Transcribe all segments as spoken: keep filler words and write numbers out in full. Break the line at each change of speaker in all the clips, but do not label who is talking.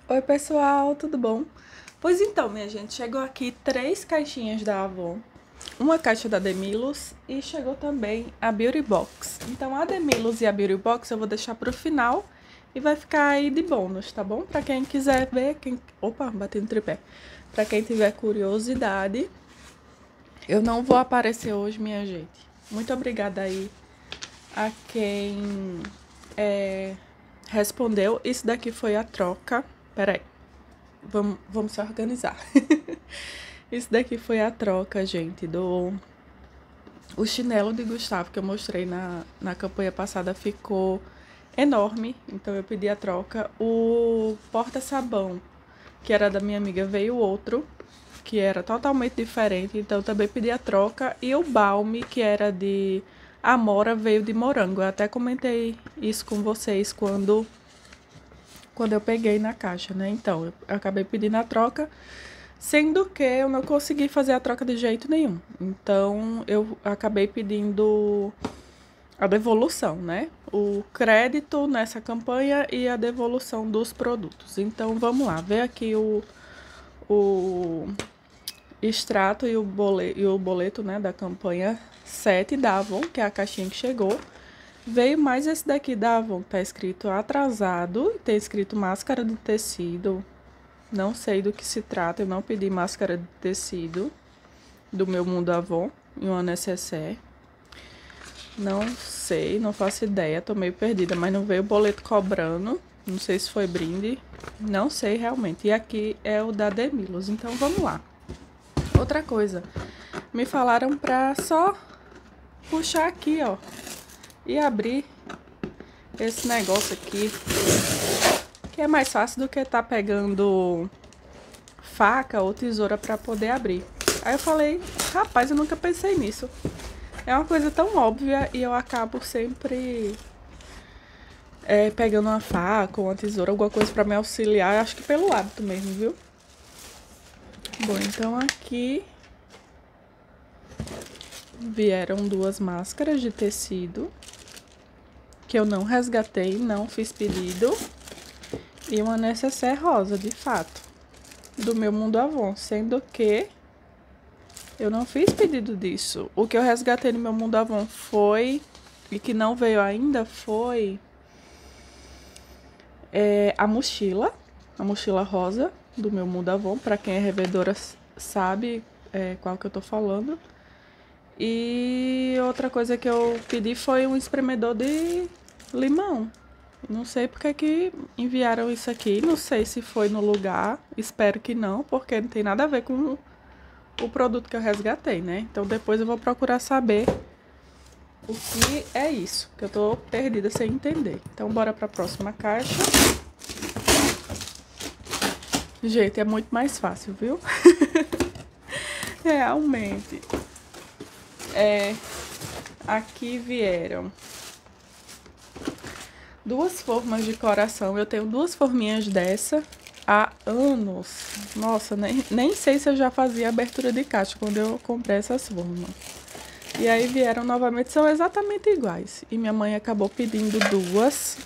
Oi pessoal, tudo bom? Pois então, minha gente, chegou aqui três caixinhas da Avon, uma caixa da Demilos e chegou também a Beauty Box. Então a Demilos e a Beauty Box eu vou deixar pro final e vai ficar aí de bônus, tá bom? Pra quem quiser ver, quem... opa, bati no tripé. Pra quem tiver curiosidade, eu não vou aparecer hoje, minha gente. Muito obrigada aí a quem é, respondeu. Isso daqui foi a troca. Peraí. Vamos, vamos se organizar. Isso daqui foi a troca, gente, do... O chinelo de Gustavo que eu mostrei na, na campanha passada ficou enorme, então eu pedi a troca. O porta-sabão, que era da minha amiga, veio outro, que era totalmente diferente, então eu também pedi a troca. E o balme, que era de Amora, veio de morango. Eu até comentei isso com vocês quando... quando eu peguei na caixa, né? Então, eu acabei pedindo a troca, sendo que eu não consegui fazer a troca de jeito nenhum. Então, eu acabei pedindo a devolução, né? O crédito nessa campanha e a devolução dos produtos. Então, vamos lá. Ver aqui o, o extrato e o boleto, e o boleto, né, da campanha sete da Avon, que é a caixinha que chegou. Veio mais esse daqui da Avon, que tá escrito atrasado, tem escrito máscara de tecido. Não sei do que se trata, eu não pedi máscara de tecido do meu Mundo Avon e uma necessaire. Não sei, não faço ideia, tô meio perdida, mas não veio o boleto cobrando. Não sei se foi brinde, não sei realmente. E aqui é o da Demilos, então vamos lá. Outra coisa, me falaram pra só puxar aqui, ó. E abrir esse negócio aqui, que é mais fácil do que tá pegando faca ou tesoura pra poder abrir. Aí eu falei, rapaz, eu nunca pensei nisso. É uma coisa tão óbvia e eu acabo sempre é, pegando uma faca ou uma tesoura, alguma coisa pra me auxiliar. Acho que pelo hábito mesmo, viu? Bom, então aqui vieram duas máscaras de tecido, que eu não resgatei, não fiz pedido. E uma necessaire rosa, de fato, do meu Mundo Avon, sendo que eu não fiz pedido disso. O que eu resgatei no meu Mundo Avon foi, e que não veio ainda, foi é, a mochila, a mochila rosa do meu Mundo Avon, pra quem é revendedora sabe é, qual que eu tô falando. E outra coisa que eu pedi foi um espremedor de limão. Não sei porque que enviaram isso aqui, não sei se foi no lugar, espero que não, porque não tem nada a ver com o produto que eu resgatei, né? Então depois eu vou procurar saber o que é isso, que eu tô perdida sem entender. Então bora pra próxima caixa. Gente, é muito mais fácil, viu? Realmente. É, aqui vieram duas formas de coração. Eu tenho duas forminhas dessa há anos. Nossa, nem, nem sei se eu já fazia abertura de caixa quando eu comprei essas formas. E aí vieram novamente, são exatamente iguais. E minha mãe acabou pedindo duas.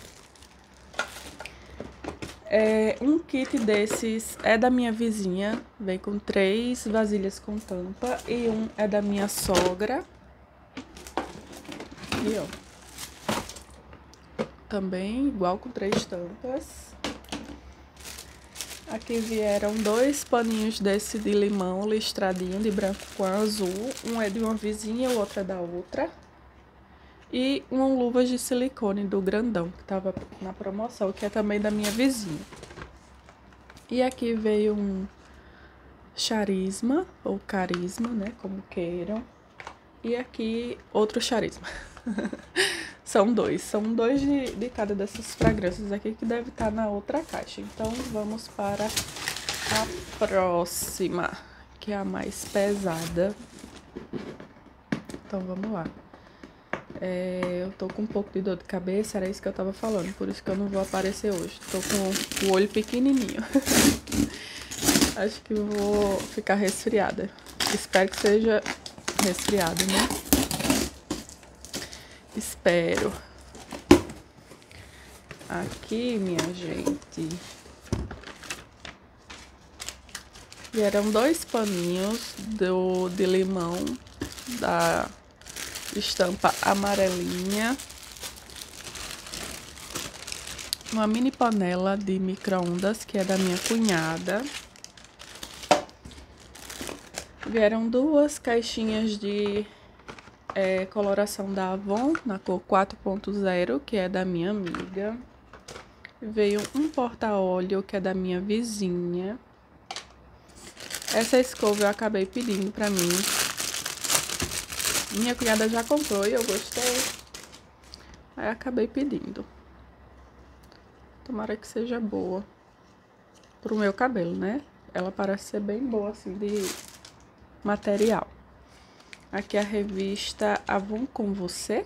É, um kit desses é da minha vizinha, vem com três vasilhas com tampa. E um é da minha sogra. E ó, também igual com três tampas. Aqui vieram dois paninhos desse de limão listradinho de branco com azul. Um é de uma vizinha, o outro é da outra. E uma luva de silicone do grandão, que tava na promoção, que é também da minha vizinha. E aqui veio um charisma, ou carisma, né, como queiram. E aqui outro charisma. São dois, são dois de, de cada dessas fragrâncias aqui que deve estar na outra caixa. Então vamos para a próxima, que é a mais pesada. Então vamos lá. É, eu tô com um pouco de dor de cabeça, era isso que eu tava falando, por isso que eu não vou aparecer hoje. Tô com o olho pequenininho. Acho que vou ficar resfriada. Espero que seja resfriado, né? Espero. Aqui, minha gente, Vieram dois paninhos do, de limão da estampa amarelinha. Uma mini panela de micro-ondas, que é da minha cunhada. Vieram duas caixinhas de é, coloração da Avon, na cor quatro ponto zero, que é da minha amiga. Veio um porta-óleo, que é da minha vizinha. Essa escova eu acabei pedindo pra mim. Minha cunhada já comprou e eu gostei. Aí acabei pedindo. Tomara que seja boa pro meu cabelo, né? Ela parece ser bem boa, assim, de material. Aqui a revista Avon com Você.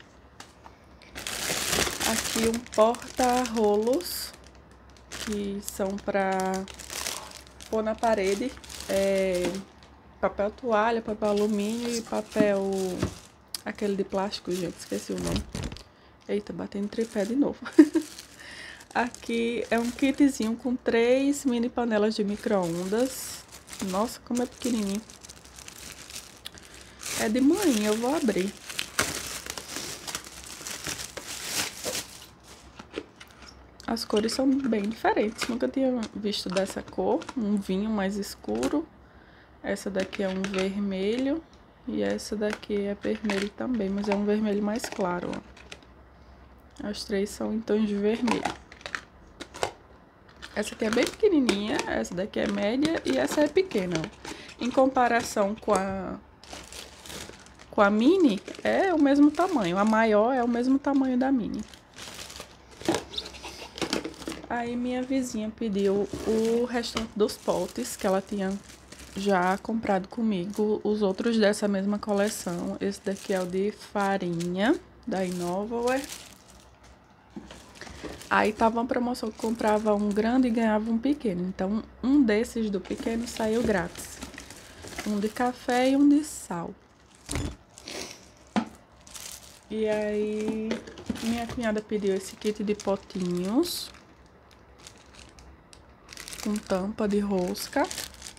Aqui um porta-rolos, que são pra pôr na parede. É, papel toalha, papel alumínio e papel... aquele de plástico, gente, esqueci o nome. Eita, batendo tripé de novo. Aqui é um kitzinho com três mini panelas de micro-ondas. Nossa, como é pequenininho. É de manhã, eu vou abrir. As cores são bem diferentes. Nunca tinha visto dessa cor. Um vinho mais escuro. Essa daqui é um vermelho. E essa daqui é vermelho também, mas é um vermelho mais claro, ó. As três são em tons de vermelho. Essa aqui é bem pequenininha, essa daqui é média e essa é pequena, ó. Em comparação com a, com a mini, é o mesmo tamanho. A maior é o mesmo tamanho da mini. Aí minha vizinha pediu o restante dos potes que ela tinha já comprado comigo. Os outros dessa mesma coleção. Esse daqui é o de farinha, da Innovaware. Aí tava uma promoção que comprava um grande e ganhava um pequeno. Então, um desses do pequeno saiu grátis. Um de café e um de sal. E aí, minha cunhada pediu esse kit de potinhos. Com tampa de rosca.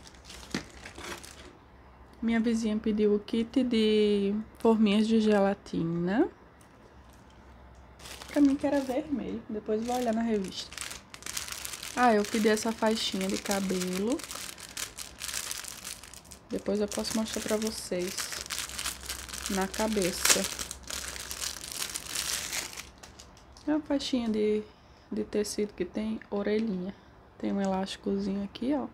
Minha vizinha pediu o kit de forminhas de gelatina. Pra mim que era vermelho, depois vou olhar na revista. Ah, eu pedi essa faixinha de cabelo. Depois eu posso mostrar pra vocês. Na cabeça. É uma faixinha de, de tecido que tem orelhinha. Tem um elásticozinho aqui, ó.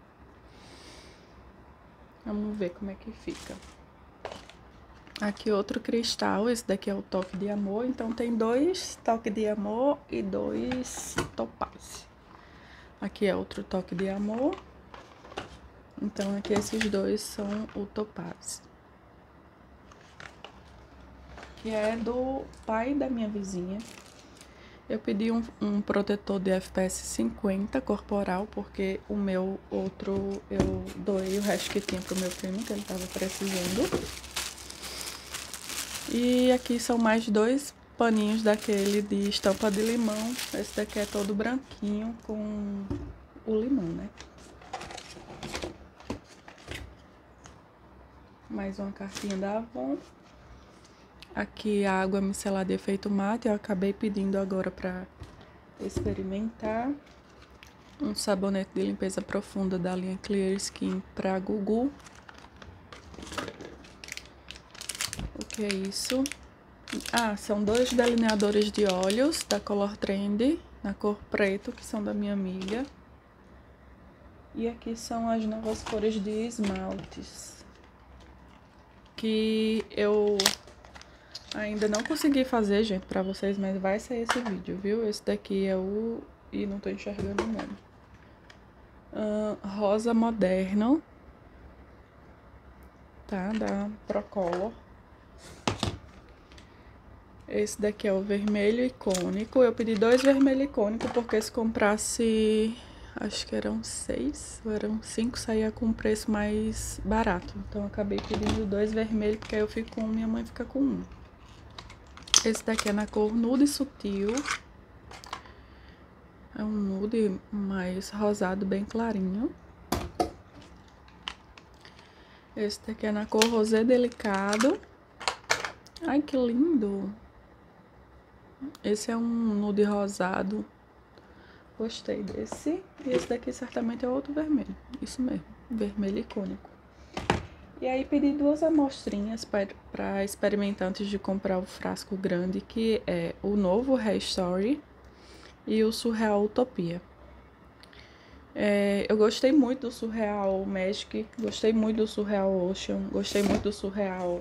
Vamos ver como é que fica. Aqui outro cristal, esse daqui é o toque de amor. Então tem dois toque de amor e dois topázio. Aqui é outro toque de amor. Então aqui esses dois são o topázio. Que é do pai da minha vizinha. Eu pedi um, um protetor de F P S cinquenta corporal, porque o meu outro eu doei o resto que tinha pro meu primo, que ele tava precisando. E aqui são mais dois paninhos daquele de estampa de limão. Esse daqui é todo branquinho com o limão, né? Mais uma cartinha da Avon. Aqui a água micelar de efeito mate, eu acabei pedindo agora pra experimentar. Um sabonete de limpeza profunda da linha Clear Skin pra Gugu. O que é isso? Ah, são dois delineadores de olhos da Color Trend, na cor preto, que são da minha amiga. E aqui são as novas cores de esmaltes, que eu ainda não consegui fazer, gente, pra vocês, mas vai sair esse vídeo, viu? Esse daqui é o... Ih, não tô enxergando o nome. Uh, Rosa Moderno. Tá? Da Procolor. Esse daqui é o vermelho icônico. Eu pedi dois vermelho icônico, porque se comprasse... Acho que eram seis, ou eram cinco, saía com um preço mais barato. Então eu acabei pedindo dois vermelhos, porque aí eu fico com um, minha mãe fica com um. Esse daqui é na cor nude sutil. É um nude mais rosado, bem clarinho. Esse daqui é na cor rosé delicado. Ai, que lindo. Esse é um nude rosado. Gostei desse. E esse daqui certamente é outro vermelho. Isso mesmo, vermelho icônico. E aí pedi duas amostrinhas para experimentar antes de comprar o frasco grande, que é o novo Hair Story e o Surreal Utopia. É, eu gostei muito do Surreal Magic, gostei muito do Surreal Ocean, gostei muito do Surreal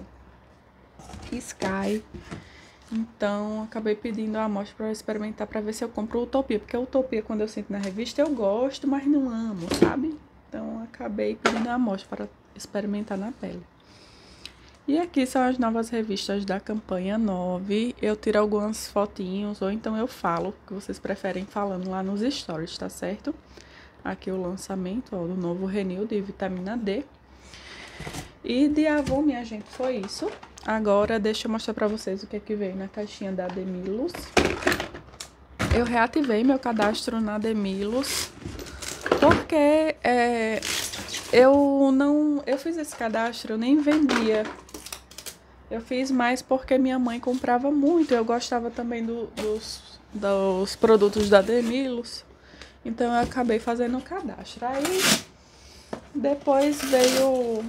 Sky. Então, acabei pedindo a amostra para experimentar, para ver se eu compro o Utopia. Porque o Utopia, quando eu sinto na revista, eu gosto, mas não amo, sabe? Então, acabei pedindo a amostra para experimentar na pele. E aqui são as novas revistas da campanha nove. Eu tiro algumas fotinhos, ou então eu falo, que vocês preferem falando lá nos stories, tá certo? Aqui o lançamento, ó, do novo Renew de vitamina D. E de Avon, minha gente, foi isso. Agora, deixa eu mostrar pra vocês o que é que veio na caixinha da Demilos. Eu reativei meu cadastro na Demilos, porque é, eu não... Eu fiz esse cadastro, eu nem vendia. Eu fiz mais porque minha mãe comprava muito. Eu gostava também do, dos, dos produtos da Demilos. Então, eu acabei fazendo o cadastro. Aí, depois veio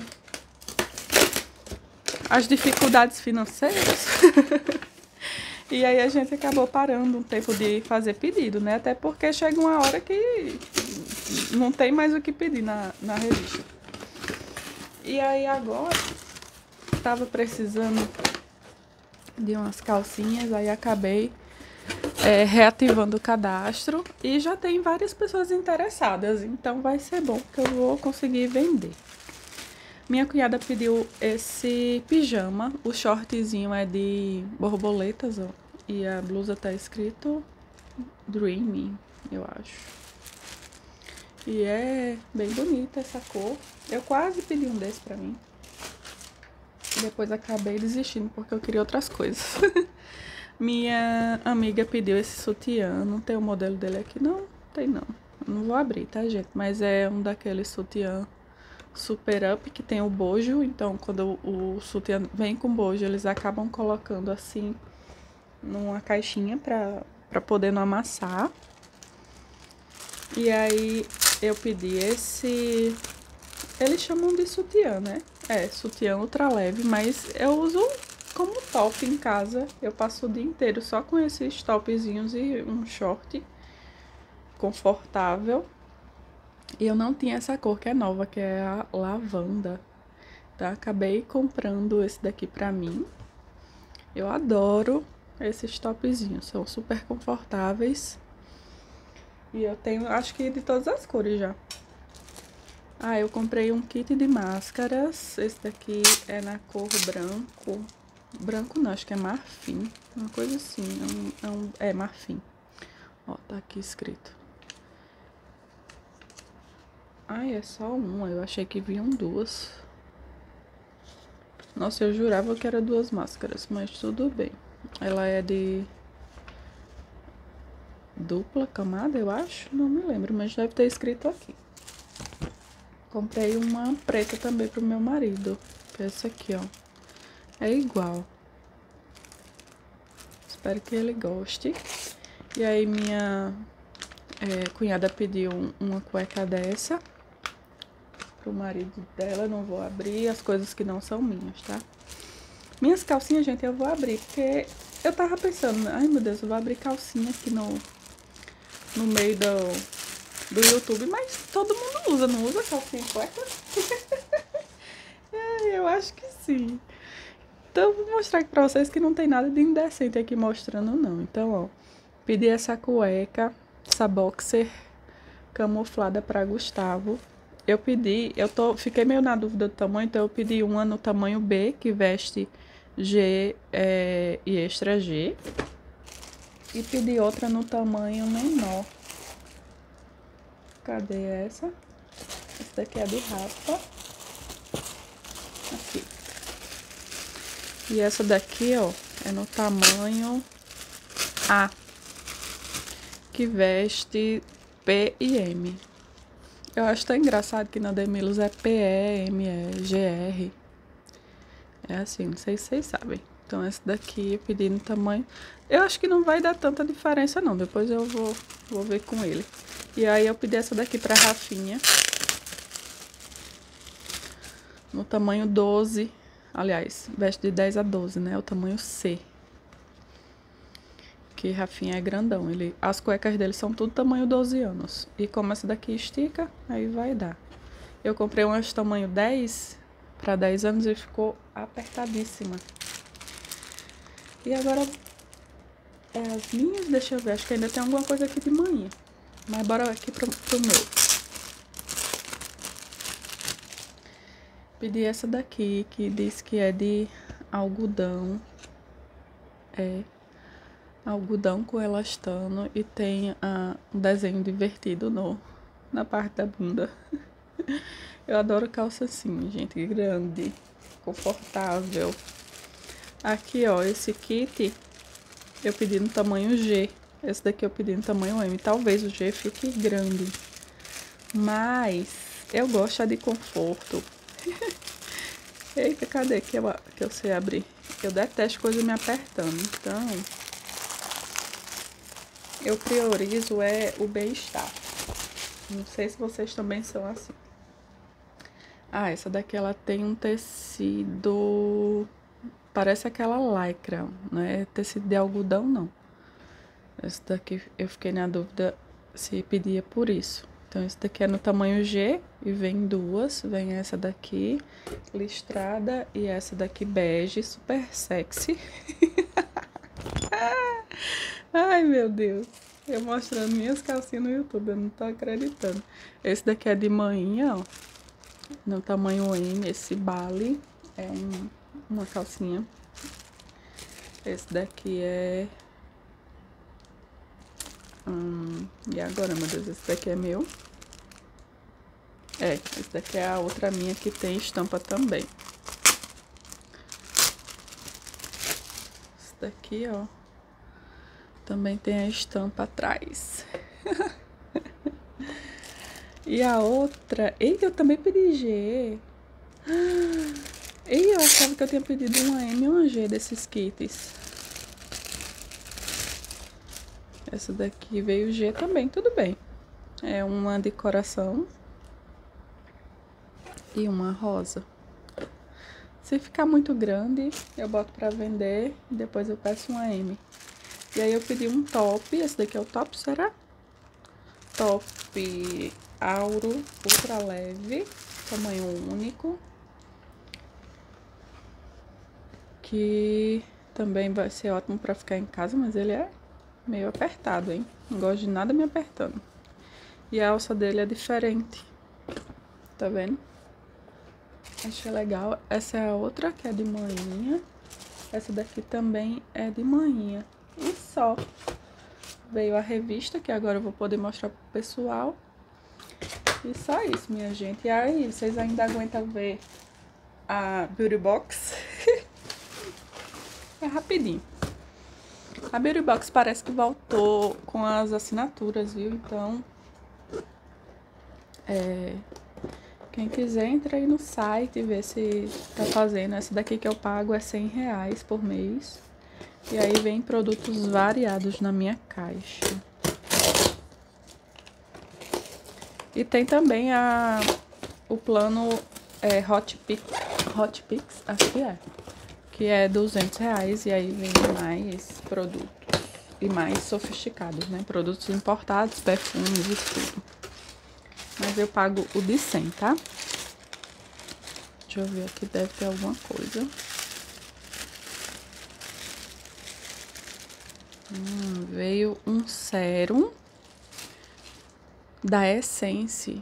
as dificuldades financeiras. E aí, a gente acabou parando um tempo de fazer pedido, né? Até porque chega uma hora que não tem mais o que pedir na, na revista. E aí, agora, tava precisando de umas calcinhas. Aí, acabei... É, reativando o cadastro e já tem várias pessoas interessadas, então vai ser bom que eu vou conseguir vender. Minha cunhada pediu esse pijama, o shortzinho é de borboletas, ó, e a blusa tá escrito Dreamy, eu acho. E é bem bonita essa cor. Eu quase pedi um desse pra mim. Depois acabei desistindo porque eu queria outras coisas. Minha amiga pediu esse sutiã, não tem o modelo dele aqui, não, tem não. Eu não vou abrir, tá, gente? Mas é um daqueles sutiã super up que tem o bojo, então quando o, o sutiã vem com bojo, eles acabam colocando assim numa caixinha pra, pra poder não amassar. E aí eu pedi esse, eles chamam de sutiã, né? É, sutiã ultra leve, mas eu uso como top em casa. Eu passo o dia inteiro só com esses topzinhos e um short confortável. E eu não tinha essa cor que é nova, que é a lavanda. Tá? Acabei comprando esse daqui pra mim. Eu adoro esses topzinhos, são super confortáveis. E eu tenho, acho que de todas as cores já. Ah, eu comprei um kit de máscaras. Esse daqui é na cor branco. Branco não, acho que é marfim. Uma coisa assim. É, um, é, um, é marfim. Ó, tá aqui escrito. Ai, é só uma. Eu achei que vinham duas. Nossa, eu jurava que era duas máscaras, mas tudo bem. Ela é de dupla camada, eu acho. Não me lembro, mas deve ter escrito aqui. Comprei uma preta também pro meu marido. Que é essa aqui, ó. É igual. Espero que ele goste. E aí minha é, cunhada pediu uma cueca dessa pro marido dela. Não vou abrir as coisas que não são minhas, tá? Minhas calcinhas, gente, eu vou abrir porque eu tava pensando, ai meu Deus, eu vou abrir calcinha aqui no, no meio do, do YouTube, mas todo mundo usa, não usa calcinha e cueca? É, eu acho que sim. Então, eu vou mostrar aqui pra vocês que não tem nada de indecente aqui mostrando, não. Então, ó, pedi essa cueca, essa boxer camuflada pra Gustavo. Eu pedi, eu tô, fiquei meio na dúvida do tamanho, então eu pedi uma no tamanho B, que veste G é, e extra G. E pedi outra no tamanho menor. Cadê essa? Essa daqui é do Rafa. Aqui. E essa daqui, ó, é no tamanho A, que veste P e M. Eu acho tão engraçado que na Demilos é P E, M E, G R. É assim, não sei se vocês sabem. Então esse daqui eu pedi no tamanho. Eu acho que não vai dar tanta diferença não. Depois eu vou, vou ver com ele. E aí eu pedi essa daqui pra Rafinha. No tamanho doze. Aliás, veste de dez a doze, né? O tamanho C. Que Rafinha é grandão. Ele, as cuecas dele são tudo tamanho doze anos. E como essa daqui estica, aí vai dar. Eu comprei umas tamanho dez para dez anos e ficou apertadíssima. E agora, é as minhas, deixa eu ver, acho que ainda tem alguma coisa aqui de manhã. Mas bora aqui pro, pro meu. Pedi essa daqui, que diz que é de algodão. É algodão com elastano e tem ah, um desenho divertido no, na parte da bunda. Eu adoro calça assim, gente, grande, confortável. Aqui, ó, esse kit eu pedi no tamanho G. Esse daqui eu pedi no tamanho M. Talvez o G fique grande, mas eu gosto de conforto. Eita, cadê que eu, que eu sei abrir? Eu detesto coisa me apertando, então eu priorizo é o bem-estar. Não sei se vocês também são assim. Ah, essa daqui ela tem um tecido... Parece aquela lycra, não é tecido de algodão, não. Essa daqui eu fiquei na dúvida se pedia por isso. Então, esse daqui é no tamanho G e vem duas. Vem essa daqui, listrada, e essa daqui bege, super sexy. Ai, meu Deus. Eu mostrando minhas calcinhas no YouTube, eu não tô acreditando. Esse daqui é de manhã, ó. No tamanho M, esse Bali. É um, uma calcinha. Esse daqui é... Hum, e agora, meu Deus, esse daqui é meu. É, esse daqui é a outra minha que tem estampa também. Esse daqui, ó. Também tem a estampa atrás. E a outra... Eita, eu também pedi G. E eu achava que eu tinha pedido uma M e uma G desses kits. Essa daqui veio G também, tudo bem. É uma de coração. E uma rosa. Se ficar muito grande, eu boto pra vender. E depois eu peço uma M. E aí eu pedi um top. Esse daqui é o top, será? Top Auro ultra leve, tamanho único, que também vai ser ótimo pra ficar em casa, mas ele é meio apertado, hein? Não gosto de nada me apertando. E a alça dele é diferente, tá vendo? Achei legal. Essa é a outra, que é de manhinha. Essa daqui também é de manhinha. E só. Veio a revista, que agora eu vou poder mostrar pro pessoal. E só isso, minha gente. E aí, vocês ainda aguentam ver a Beauty Box? É rapidinho. A Beauty Box parece que voltou com as assinaturas, viu? Então, é... quem quiser, entra aí no site e vê se tá fazendo. Essa daqui que eu pago é cem reais por mês. E aí vem produtos variados na minha caixa. E tem também a, o plano é, Hot Pix, Hot Pix, acho que é. Que é duzentos reais e aí vem mais produtos. E mais sofisticados, né? Produtos importados, perfumes e tudo. Mas eu pago o de cem, tá? Deixa eu ver aqui, deve ter alguma coisa. Hum, veio um sérum da Essence.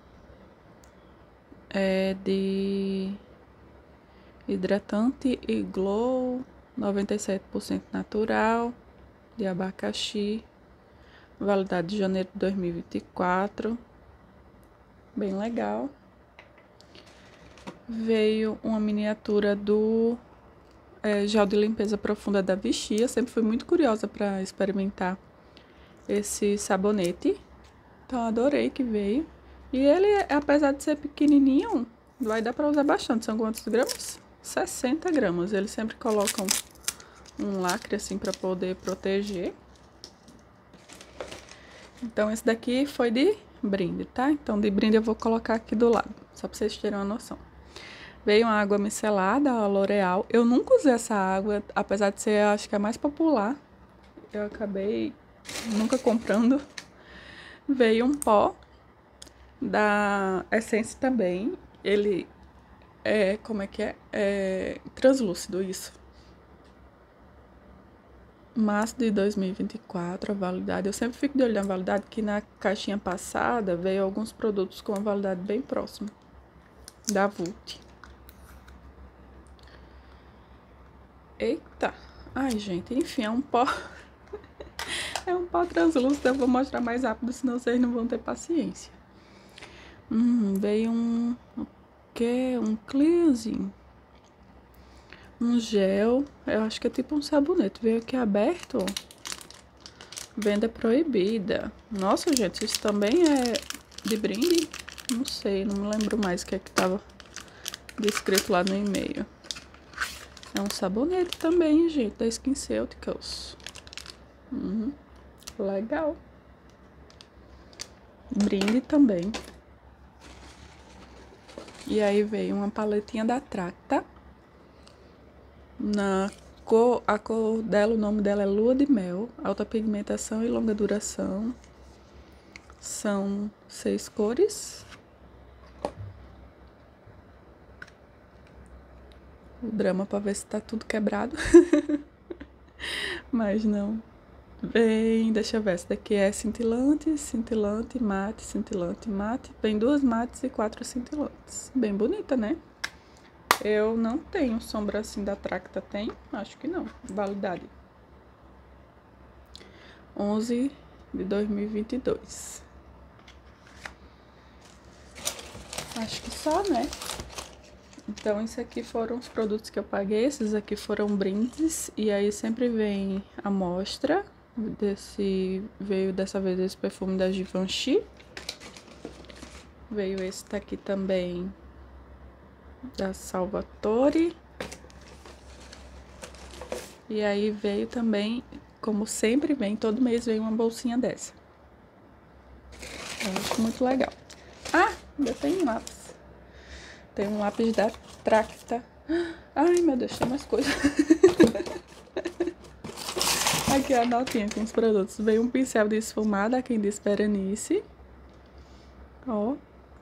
É de hidratante e glow, noventa e sete por cento natural, de abacaxi. Validade de janeiro de dois mil e vinte e quatro. Bem legal. Veio uma miniatura do é, gel de limpeza profunda da Vichy. Eu sempre fui muito curiosa para experimentar esse sabonete. Então, adorei que veio. E ele, apesar de ser pequenininho, vai dar pra usar bastante. São quantos gramas? sessenta gramas. Eles sempre colocam um lacre assim pra poder proteger. Então esse daqui foi de brinde, tá? Então de brinde eu vou colocar aqui do lado, só pra vocês terem uma noção. Veio uma água micelada, a L'Oreal. Eu nunca usei essa água, apesar de ser, acho que a mais popular. Eu acabei nunca comprando. Veio um pó da Essence também. Ele é, como é que é? É translúcido isso. Março de dois mil e vinte e quatro, a validade. Eu sempre fico de olho na validade, que na caixinha passada veio alguns produtos com a validade bem próxima da Vult. Eita! Ai, gente, enfim, é um pó. É um pó translúcido, eu vou mostrar mais rápido, senão vocês não vão ter paciência. Hum, veio um... O quê? Um cleansing. Um gel. Eu acho que é tipo um sabonete. Veio aqui aberto. Venda proibida. Nossa, gente, isso também é de brinde? Não sei, não me lembro mais o que é que tava descrito lá no e-mail. É um sabonete também, gente, da SkinCeuticals. Uhum. Legal. Brinde também. E aí veio uma paletinha da Tracta. Na cor, a cor dela, o nome dela é Lua de Mel. Alta pigmentação e longa duração. São seis cores. O drama pra ver se tá tudo quebrado. Mas não. Vem, deixa eu ver, essa daqui é cintilante, cintilante, mate, cintilante, mate. Vem duas mates e quatro cintilantes. Bem bonita, né? Eu não tenho sombra assim da Tracta, tem? Acho que não. Validade. onze de dois mil e vinte e dois. Acho que só, né? Então, esses aqui foram os produtos que eu paguei. Esses aqui foram brindes. E aí sempre vem a amostra. Desse, veio dessa vez esse perfume da Givenchy. Veio esse daqui também da Salvatore. E aí veio também, como sempre vem, todo mês vem uma bolsinha dessa. Eu acho muito legal. Ah, ainda tem um lápis. Tem um lápis da Tracta. Ai, meu Deus, tem mais coisa. Aqui a notinha com os produtos. Veio um pincel de esfumar da Quem Disse Berenice. Ó.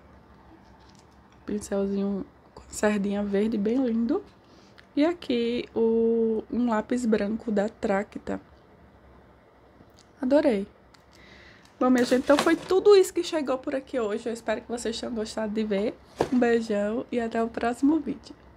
Pincelzinho com sardinha verde, bem lindo. E aqui o, um lápis branco da Tracta. Adorei. Bom, minha gente, então foi tudo isso que chegou por aqui hoje. Eu espero que vocês tenham gostado de ver. Um beijão e até o próximo vídeo.